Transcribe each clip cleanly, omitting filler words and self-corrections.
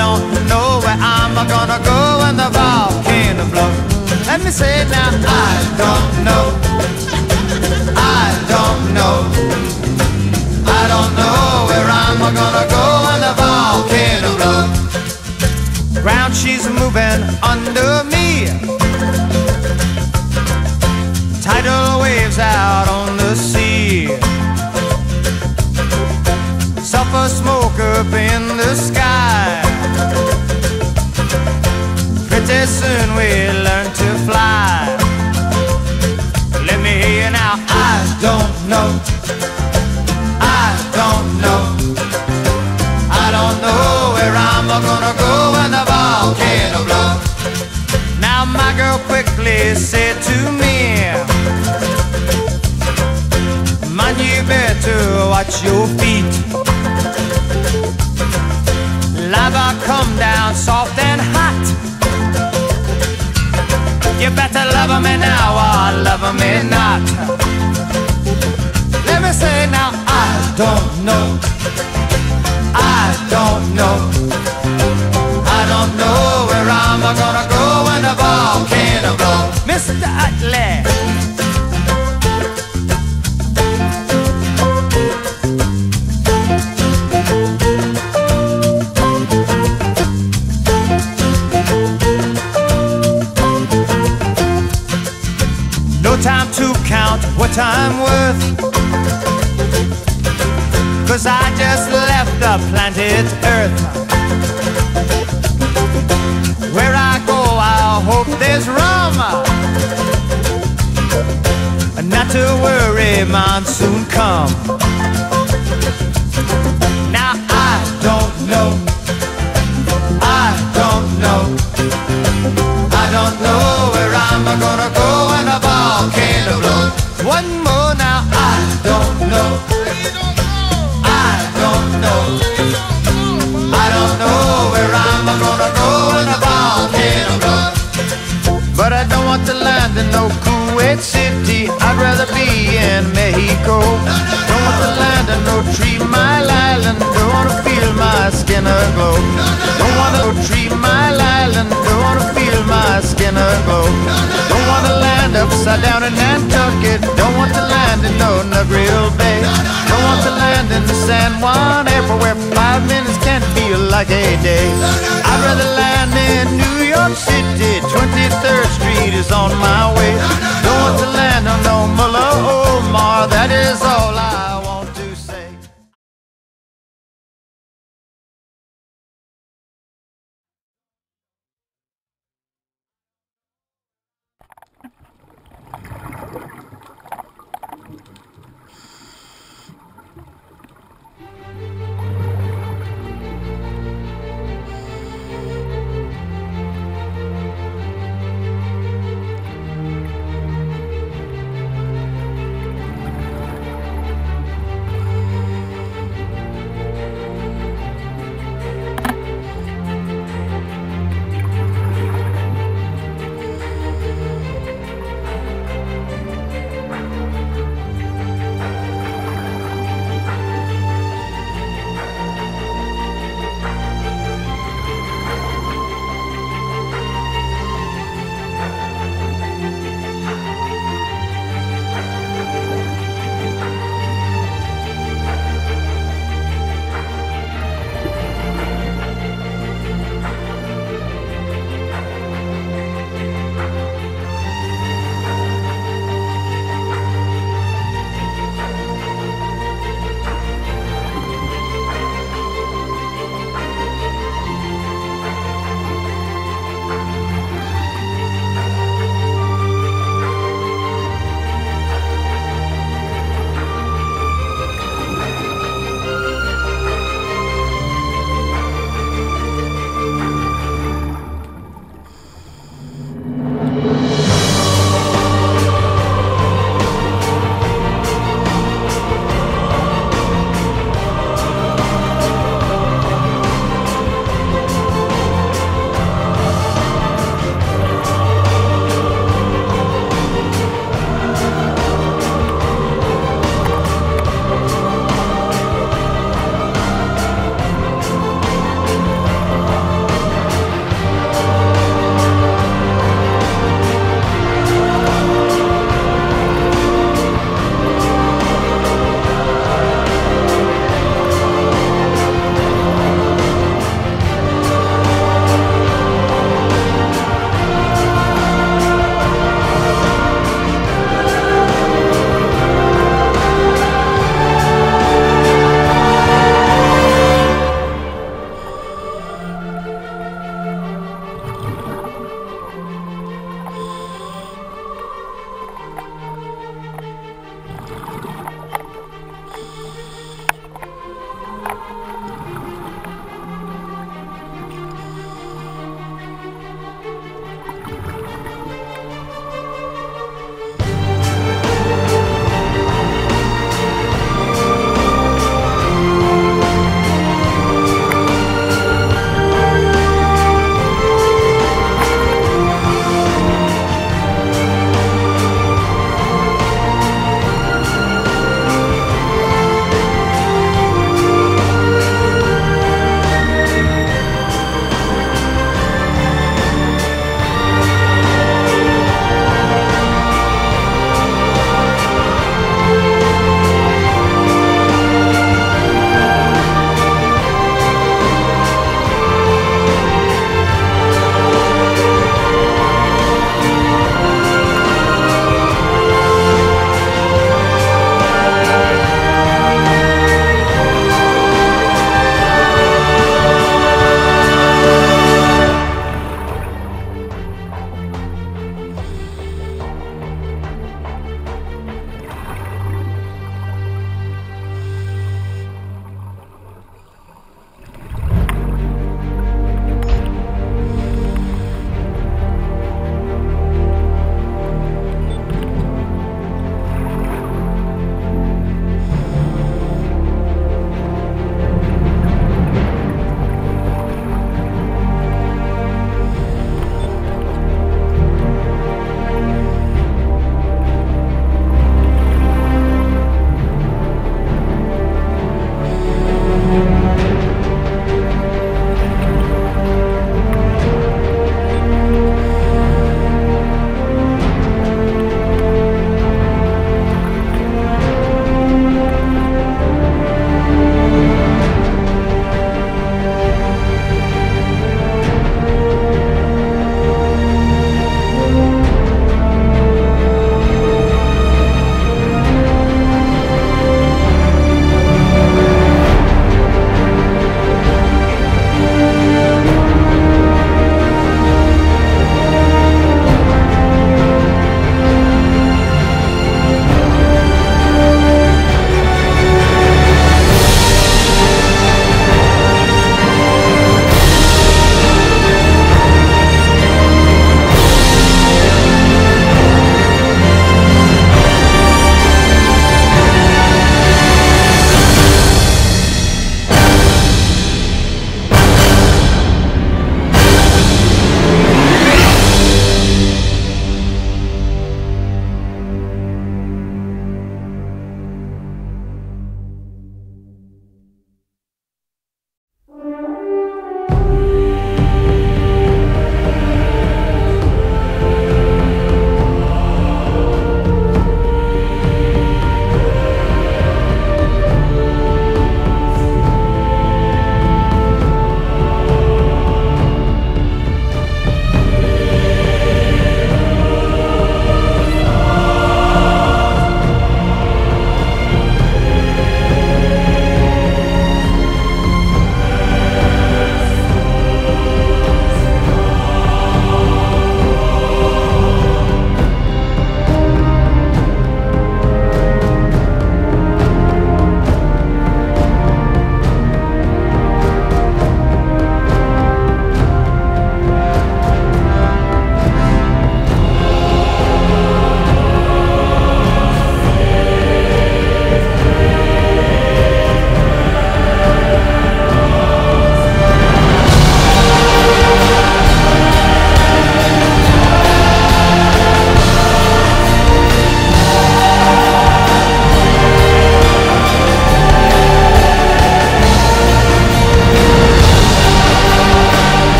don't know where I'm gonna go when the volcano blows. Let me say it now. I don't know. I don't know. I don't know where I'm gonna go when the volcano blows. Ground she's moving under me. Tidal waves out on the sea. Sulfur smoke up in the sky. Pretty soon we'll learn to fly. Let me hear you now. I don't know. I don't know. I don't know where I'm gonna go when the volcano blows. Now my girl quickly said to me, man, you better watch your feet. Lava come down soft and hot. You better love me now or love me not. Let me say now, I don't know. I don't know. I don't know where I'm gonna go when the volcano blows. Mr. Utley. No time to count what I'm worth, 'cause I just left the planet Earth. Where I go, I hope there's rum. Not to worry, monsoon come. Now I don't know. I don't know. I don't know where I'm gonna go when the volcano blows. One more now. I don't know. I don't know. I don't know where I'm gonna go when the volcano blows. But I don't want to land in no Kuwait City. I'd rather be in Mexico. Don't want to land in no 3 Mile Island. Don't want to feel my skin aglow. Don't want to go 3 Mile Island. Don't want to feel my skin aglow. Don't want to land upside down in Nantucket. Don't want to land in no Negril Bay. Don't want to land in San Juan Airport where 5 minutes can feel like a day. I'd rather land in New York City. 23rd Street is on my way. Don't want to land on no Mullah Omar. That is all I want to say.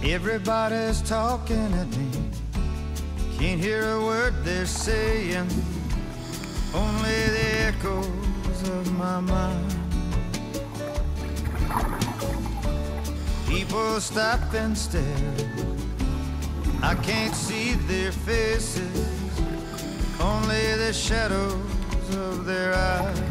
Everybody's talking at me, can't hear a word they're saying, only the echoes of my mind. People stop and stare, I can't see their faces, only the shadows of their eyes.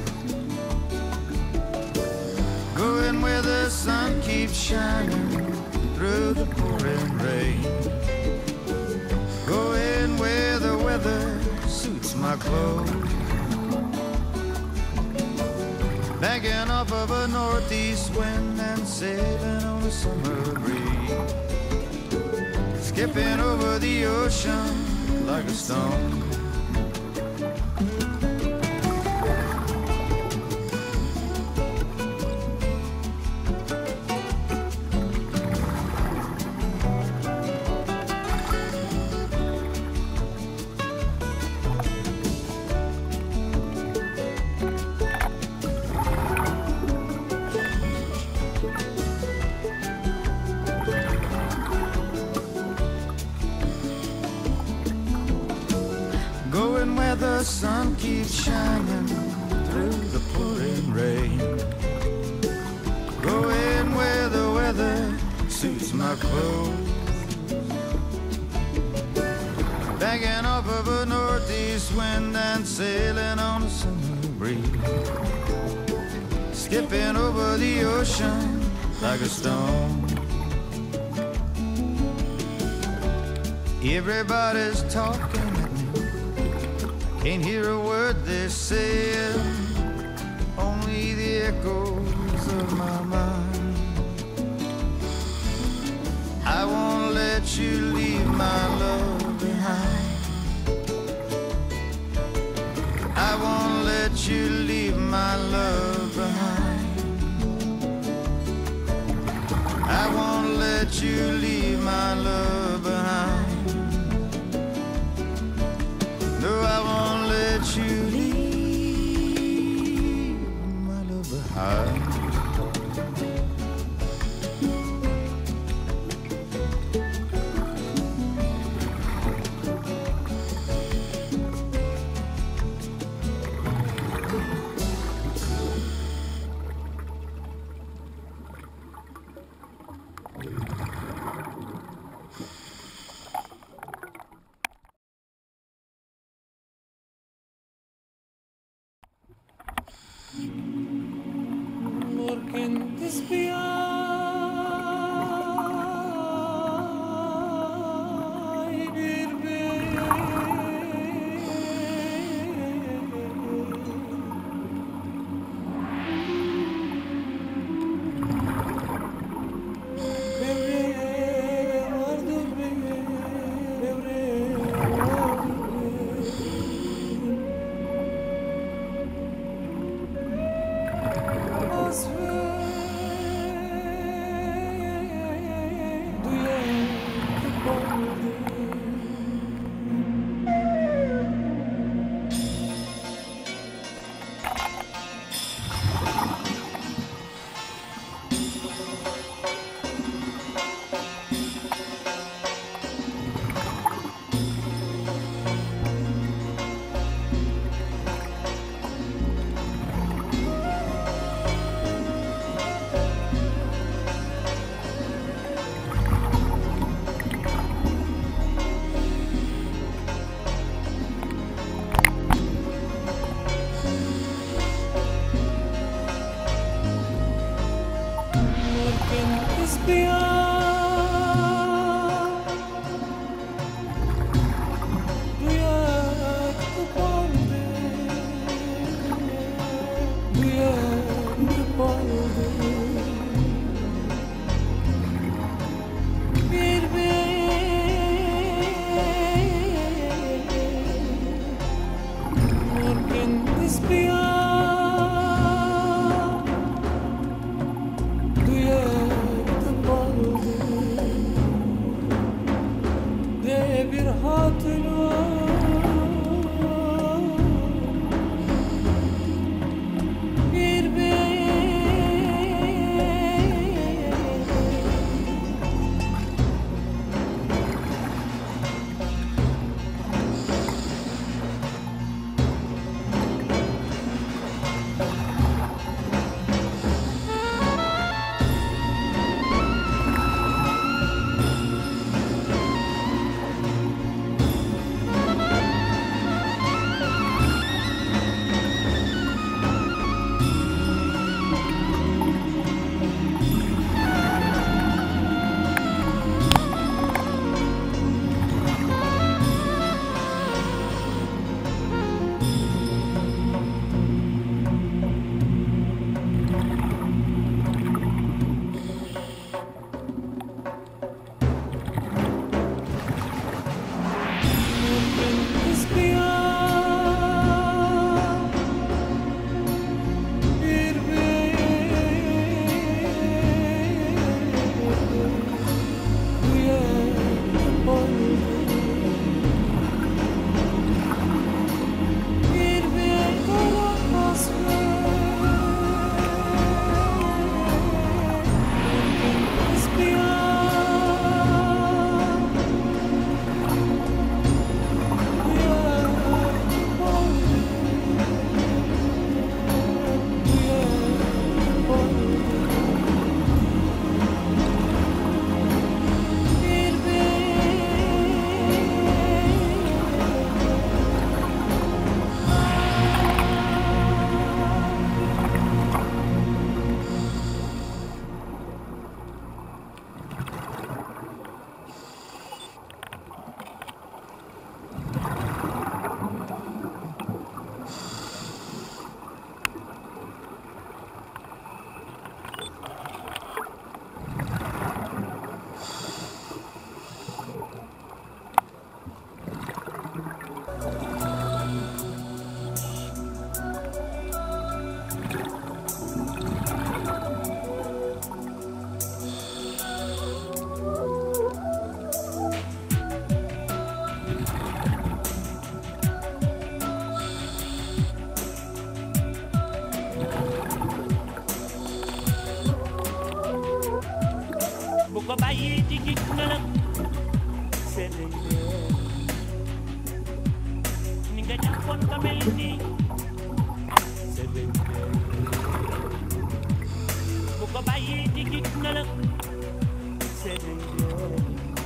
Going where the sun keeps shining through the pouring rain, going where the weather suits my clothes, banking off of a northeast wind and sailing on a summer breeze, skipping over the ocean like a stone. Going where the sun keeps shining through the pouring rain, going where the weather suits my clothes, banking off of a northeast wind and sailing on a summer breeze, skipping over the ocean like a stone. Everybody's talking, can't hear a word they're saying, only the echoes of my mind. I won't let you leave my love behind, I won't let you leave my love behind, I won't let you leave my love behind. No, I won't let you leave my love behind. Morgen des Biay bir digig na lang sa daigdig. Ni nga Japon kamilini sa daigdig. Bukabayi digig na lang sa daigdig.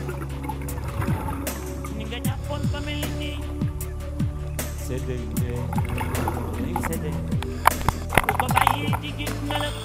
Ni nga Japon kamilini sa daigdig. Sa daigdig. Bukabayi digig na lang.